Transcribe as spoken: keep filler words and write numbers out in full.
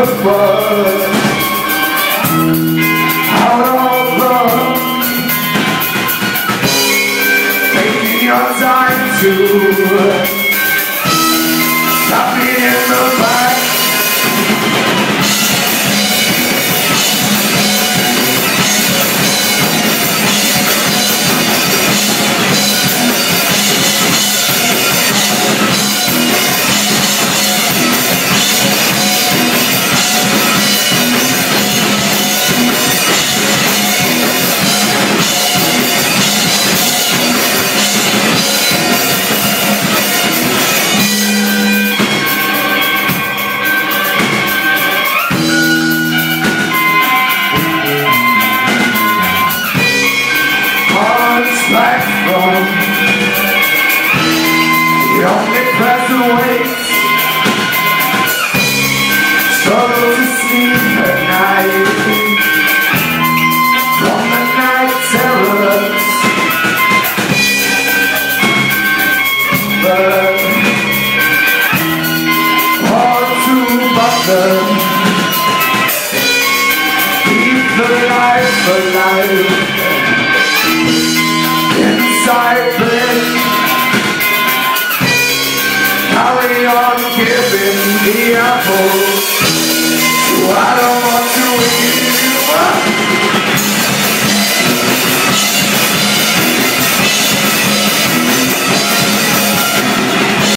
the blood out of love, taking your time to stop me in the back. Back from the only present waits, struggle to sleep at night from the night terrors, but hard to butler, keep the life alive inside bed. Carry on giving the apple.